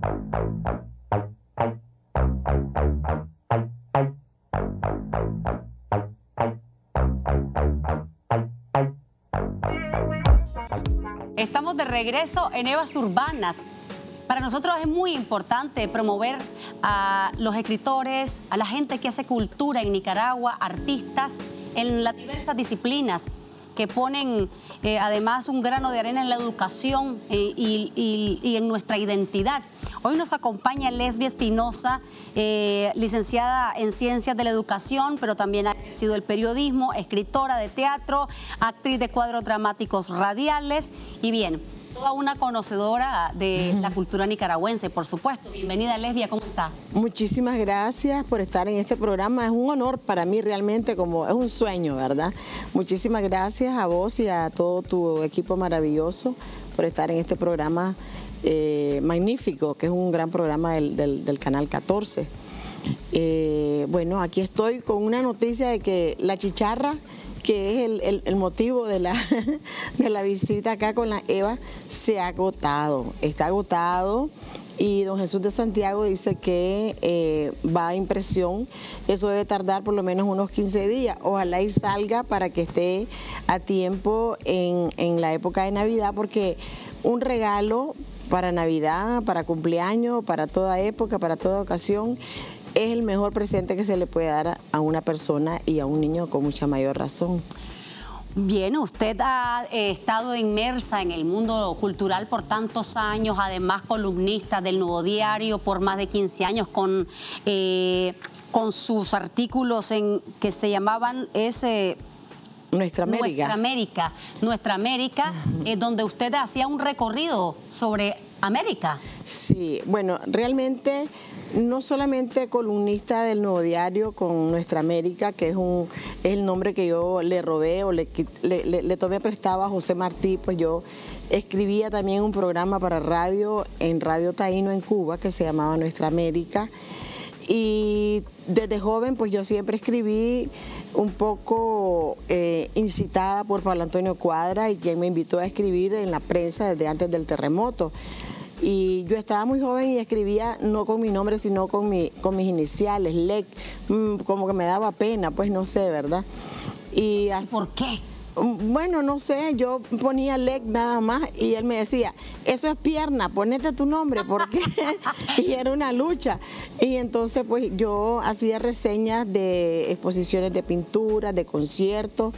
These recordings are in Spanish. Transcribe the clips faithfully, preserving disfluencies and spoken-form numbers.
Estamos de regreso en Evas Urbanas. Para nosotros es muy importante promover a los escritores, a la gente que hace cultura en Nicaragua, artistas en las diversas disciplinas que ponen eh, además un grano de arena en la educación eh, y, y, y en nuestra identidad. Hoy nos acompaña Lesbia Espinosa, eh, licenciada en Ciencias de la Educación, pero también ha ejercido el periodismo, escritora de teatro, actriz de cuadros dramáticos radiales y bien, toda una conocedora de la cultura nicaragüense, por supuesto. Bienvenida, Lesbia, ¿cómo está? Muchísimas gracias por estar en este programa. Es un honor para mí realmente, como es un sueño, ¿verdad? Muchísimas gracias a vos y a todo tu equipo maravilloso por estar en este programa eh, magnífico, que es un gran programa del, del, del Canal catorce. Eh, bueno, aquí estoy con una noticia de que la chicharra, que es el, el, el motivo de la, de la visita acá con la Eva, se ha agotado, está agotado y don Jesús de Santiago dice que eh, va a impresión, eso debe tardar por lo menos unos quince días, ojalá y salga para que esté a tiempo en, en la época de Navidad, porque un regalo para Navidad, para cumpleaños, para toda época, para toda ocasión, es el mejor presente que se le puede dar a una persona y a un niño con mucha mayor razón. Bien, usted ha eh, estado inmersa en el mundo cultural por tantos años, además columnista del Nuevo Diario por más de quince años con, eh, con sus artículos en, que se llamaban ese... Nuestra América. Nuestra América, Nuestra América, uh-huh. eh, donde usted hacía un recorrido sobre América. Sí, bueno, realmente no solamente columnista del Nuevo Diario con Nuestra América, que es, un, es el nombre que yo le robé o le, le, le, le tomé prestado a José Martí, pues yo escribía también un programa para radio en Radio Taíno en Cuba que se llamaba Nuestra América. Y desde joven pues yo siempre escribí un poco eh, incitada por Pablo Antonio Cuadra, y quien me invitó a escribir en la prensa desde antes del terremoto. Y yo estaba muy joven y escribía no con mi nombre, sino con, mi, con mis iniciales, L E C, mm, como que me daba pena, pues no sé, ¿verdad? Y así, ¿por qué? Bueno, no sé, yo ponía L E C nada más y él me decía, eso es pierna, ponete tu nombre, porque y era una lucha. Y entonces pues yo hacía reseñas de exposiciones de pintura, de conciertos,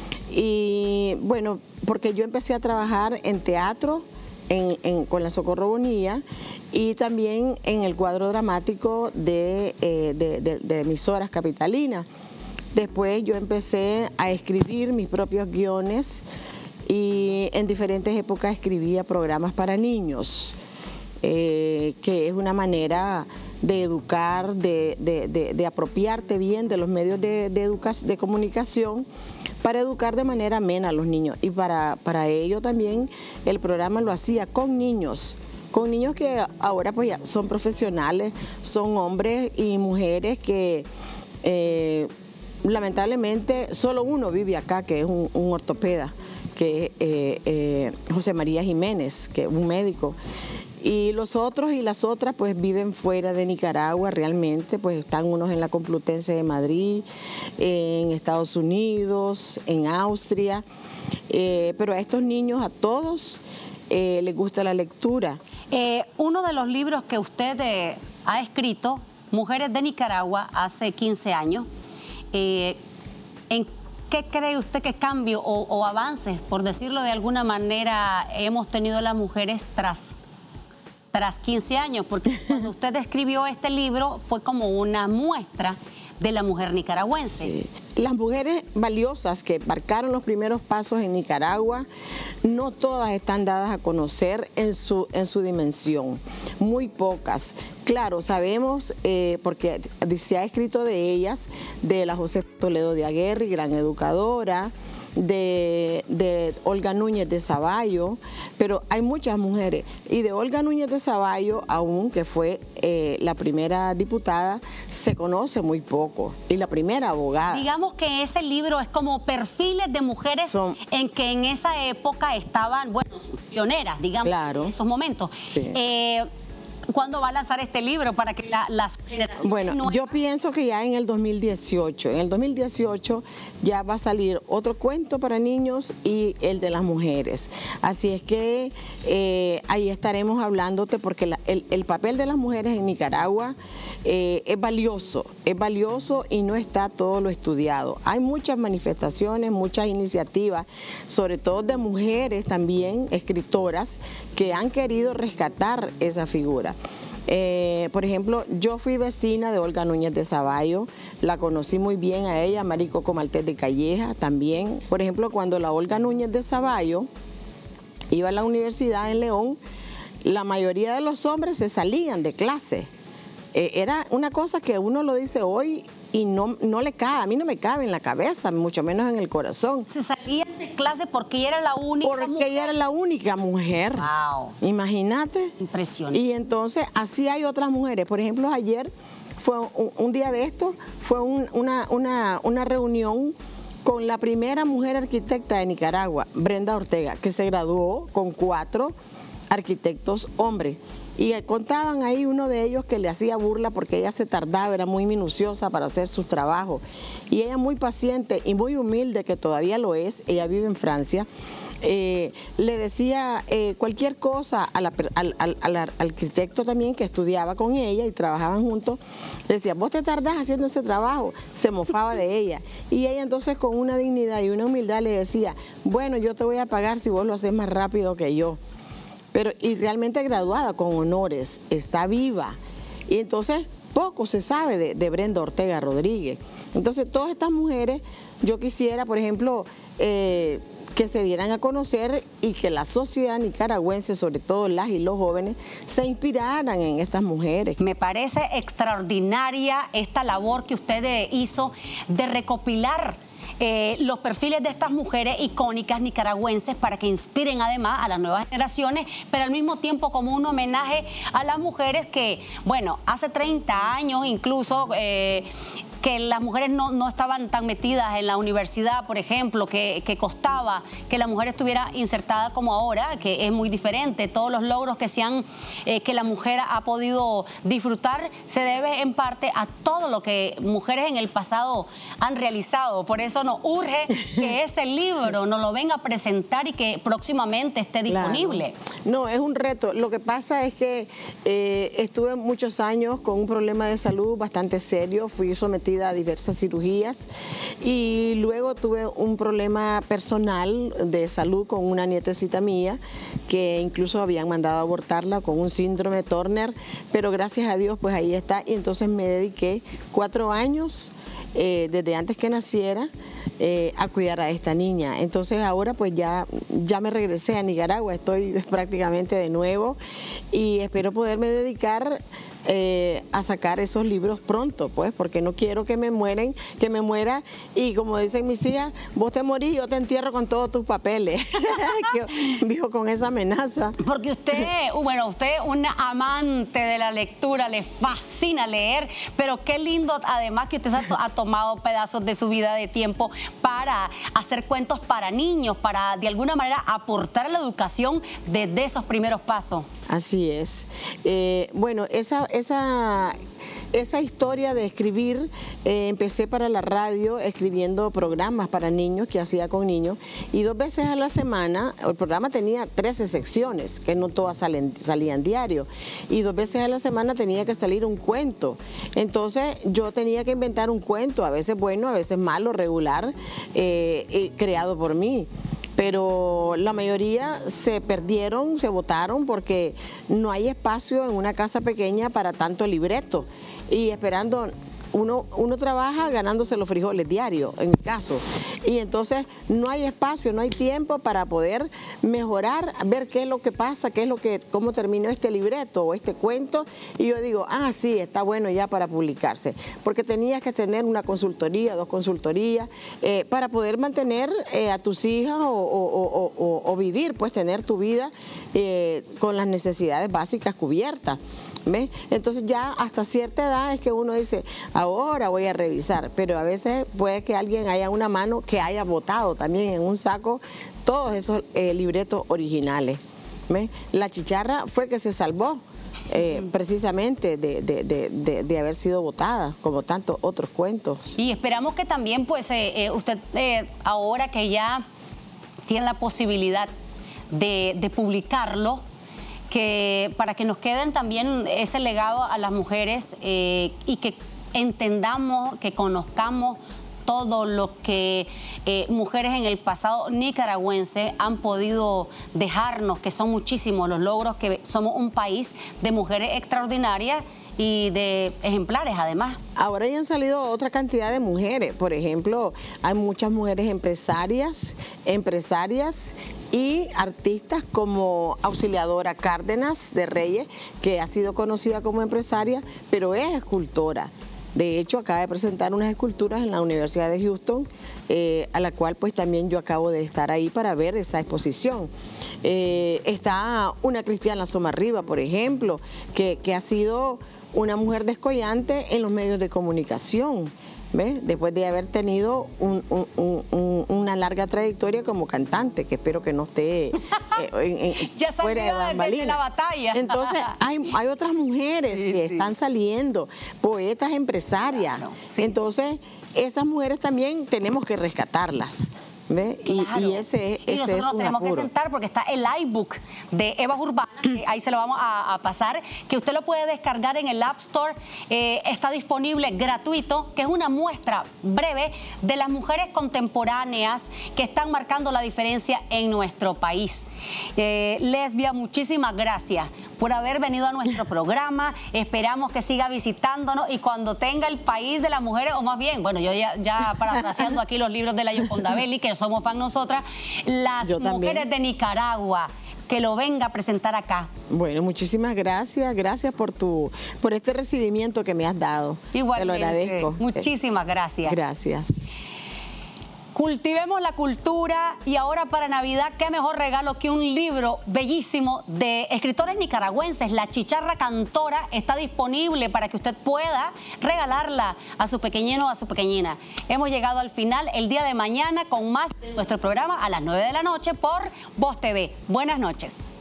y bueno, porque yo empecé a trabajar en teatro, En, en, con la Socorro Bonilla, y también en el cuadro dramático de, eh, de, de, de emisoras capitalinas. Después yo empecé a escribir mis propios guiones y en diferentes épocas escribía programas para niños, eh, que es una manera de educar, de, de, de, de apropiarte bien de los medios de, de, de comunicación, para educar de manera amena a los niños. Y para, para ello también el programa lo hacía con niños, con niños que ahora pues ya son profesionales, son hombres y mujeres que eh, lamentablemente solo uno vive acá, que es un, un ortopeda, que es eh, eh, José María Jiménez, que es un médico. Y los otros y las otras pues viven fuera de Nicaragua realmente, pues están unos en la Complutense de Madrid, en Estados Unidos, en Austria, eh, pero a estos niños, a todos, eh, les gusta la lectura. Eh, uno de los libros que usted eh, ha escrito, Mujeres de Nicaragua, hace quince años, eh, ¿en qué cree usted que cambio o, o avances, por decirlo de alguna manera, hemos tenido las mujeres tras... tras quince años, porque cuando usted escribió este libro fue como una muestra de la mujer nicaragüense? Sí. Las mujeres valiosas que marcaron los primeros pasos en Nicaragua, no todas están dadas a conocer en su, en su dimensión, muy pocas. Claro, sabemos, eh, porque se ha escrito de ellas, de la José Toledo de Aguerri, gran educadora, De, de Olga Núñez de Zavallo, pero hay muchas mujeres, y de Olga Núñez de Zavallo, aún que fue eh, la primera diputada, se conoce muy poco, y la primera abogada. Digamos que ese libro es como perfiles de mujeres Son, en que en esa época estaban, bueno, pioneras, digamos, claro, en esos momentos. Sí. Eh, ¿cuándo va a lanzar este libro para que la, las generaciones Bueno, nuevas... yo pienso que ya en el dos mil dieciocho, en el dos mil dieciocho ya va a salir otro cuento para niños y el de las mujeres. Así es que eh, ahí estaremos hablándote porque la, el, el papel de las mujeres en Nicaragua eh, es valioso, es valioso y no está todo lo estudiado. Hay muchas manifestaciones, muchas iniciativas, sobre todo de mujeres también, escritoras, que han querido rescatar esa figura. Eh, por ejemplo, yo fui vecina de Olga Núñez de Zavallo, la conocí muy bien a ella, Maricoco Maltés de Calleja también. Por ejemplo, cuando la Olga Núñez de Zavallo iba a la universidad en León, la mayoría de los hombres se salían de clase. Eh, era una cosa que uno lo dice hoy y no, no le cabe, a mí no me cabe en la cabeza, mucho menos en el corazón. Se salían de clase porque ella era la única Porque mujer. ella era la única mujer. Wow. Imagínate. Impresionante. Y entonces así hay otras mujeres. Por ejemplo, ayer fue un, un día de esto, fue un, una, una, una reunión con la primera mujer arquitecta de Nicaragua, Brenda Ortega, que se graduó con cuatro arquitectos hombres. Y contaban ahí uno de ellos que le hacía burla porque ella se tardaba, era muy minuciosa para hacer sus trabajos. Y ella muy paciente y muy humilde, que todavía lo es, ella vive en Francia, eh, le decía eh, cualquier cosa a la, al, al, al arquitecto también que estudiaba con ella y trabajaban juntos, le decía, vos te tardás haciendo ese trabajo, se mofaba de ella. Y ella entonces con una dignidad y una humildad le decía, bueno, yo te voy a pagar si vos lo haces más rápido que yo. Pero, y realmente graduada con honores, está viva. Y entonces poco se sabe de, de Brenda Ortega Rodríguez. Entonces todas estas mujeres, yo quisiera, por ejemplo, eh, que se dieran a conocer y que la sociedad nicaragüense, sobre todo las y los jóvenes, se inspiraran en estas mujeres. Me parece extraordinaria esta labor que usted hizo de recopilar Eh, los perfiles de estas mujeres icónicas nicaragüenses para que inspiren además a las nuevas generaciones, pero al mismo tiempo como un homenaje a las mujeres que, bueno, hace treinta años incluso... Eh, que las mujeres no, no estaban tan metidas en la universidad, por ejemplo, que, que costaba que la mujer estuviera insertada como ahora, que es muy diferente. Todos los logros que, se han, eh, que la mujer ha podido disfrutar se debe en parte a todo lo que mujeres en el pasado han realizado. Por eso nos urge que ese libro nos lo venga a presentar y que próximamente esté disponible. Claro. No, es un reto. Lo que pasa es que eh, estuve muchos años con un problema de salud bastante serio, fui sometida a diversas cirugías y luego tuve un problema personal de salud con una nietecita mía que incluso habían mandado a abortarla con un síndrome Turner, pero gracias a Dios pues ahí está. Y entonces me dediqué cuatro años eh, desde antes que naciera Eh, a cuidar a esta niña. Entonces ahora pues ya, ya me regresé a Nicaragua, estoy prácticamente de nuevo y espero poderme dedicar eh, a sacar esos libros pronto, pues, porque no quiero que me mueren, que me muera y como dicen mis hijas, vos te morís, yo te entierro con todos tus papeles. Vivo con esa amenaza. Porque usted, bueno, usted una amante de la lectura, le fascina leer, pero qué lindo además que usted ha, ha tomado pedazos de su vida de tiempo para hacer cuentos para niños, para de alguna manera aportar a la educación desde esos primeros pasos. Así es. Eh, bueno, esa, esa, esa historia de escribir, eh, empecé para la radio escribiendo programas para niños que hacía con niños y dos veces a la semana, el programa tenía trece secciones, que no todas salen, salían diario, y dos veces a la semana tenía que salir un cuento. Entonces yo tenía que inventar un cuento, a veces bueno, a veces malo, regular, eh, eh, creado por mí. Pero la mayoría se perdieron, se botaron porque no hay espacio en una casa pequeña para tanto libreto y esperando... Uno, uno trabaja ganándose los frijoles diarios, en mi caso, y entonces no hay espacio, no hay tiempo para poder mejorar, ver qué es lo que pasa, qué es lo que, cómo terminó este libreto o este cuento, y yo digo, ah, sí, está bueno ya para publicarse, porque tenías que tener una consultoría, dos consultorías, eh, para poder mantener eh, a tus hijas o, o, o, o, o vivir, pues tener tu vida eh, con las necesidades básicas cubiertas. ¿Ves? Entonces ya hasta cierta edad es que uno dice, ahora voy a revisar, pero a veces puede que alguien haya una mano que haya botado también en un saco todos esos eh, libretos originales. ¿Ves? La chicharra fue que se salvó. eh, uh-huh. precisamente de, de, de, de, de haber sido votada, como tantos otros cuentos. Y esperamos que también, pues, eh, eh, usted eh, ahora que ya tiene la posibilidad de, de publicarlo, que para que nos queden también ese legado a las mujeres eh, y que entendamos, que conozcamos todo lo que eh, mujeres en el pasado nicaragüense han podido dejarnos, que son muchísimos los logros, que somos un país de mujeres extraordinarias y de ejemplares además. Ahora ya han salido otra cantidad de mujeres, por ejemplo, hay muchas mujeres empresarias, empresarias y artistas como Auxiliadora Cárdenas de Reyes, que ha sido conocida como empresaria, pero es escultora. De hecho, acaba de presentar unas esculturas en la Universidad de Houston, eh, a la cual pues también yo acabo de estar ahí para ver esa exposición. Eh, está una Cristiana Somarriba, por ejemplo, que, que ha sido una mujer descollante en los medios de comunicación, ¿ves? Después de haber tenido un, un, un, un, una larga trayectoria como cantante, que espero que no esté eh, en, en, ya fuera de bambalinas. De la batalla. Entonces hay, hay otras mujeres sí, que sí. están saliendo, poetas empresarias. Claro, sí, Entonces esas mujeres también tenemos que rescatarlas. ¿Ve? Claro. Y, y ese, ese y nosotros es nos tenemos apuro. que sentar porque está el iBook de Evas Urbanas, que ahí se lo vamos a, a pasar, que usted lo puede descargar en el App Store, eh, está disponible gratuito, que es una muestra breve de las mujeres contemporáneas que están marcando la diferencia en nuestro país. Eh, Lesbia, muchísimas gracias por haber venido a nuestro programa, esperamos que siga visitándonos y cuando tenga el país de las mujeres, o más bien, bueno, yo ya, ya parafraseando aquí los libros de la Yoconda Belli, que somos fan nosotras, las Yo mujeres también. de Nicaragua, que lo venga a presentar acá. Bueno, muchísimas gracias, gracias por tu, por este recibimiento que me has dado. Igualmente. Te lo agradezco. Muchísimas gracias. Gracias. Cultivemos la cultura y ahora para Navidad, qué mejor regalo que un libro bellísimo de escritores nicaragüenses. La Chicharra Cantora está disponible para que usted pueda regalarla a su pequeñino o a su pequeñina. Hemos llegado al final el día de mañana con más de nuestro programa a las nueve de la noche por Voz T V. Buenas noches.